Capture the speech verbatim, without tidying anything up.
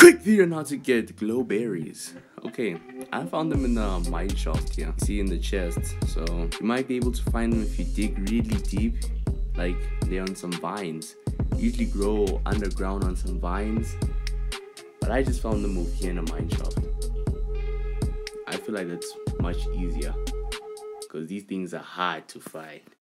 Quick video on how to get glow berries. Okay, I found them in the mine shaft here. See in the chest. So you might be able to find them if you dig really deep, like they're on some vines. Usually grow underground on some vines. But I just found them over here in a mine shaft. I feel like that's much easier because these things are hard to find.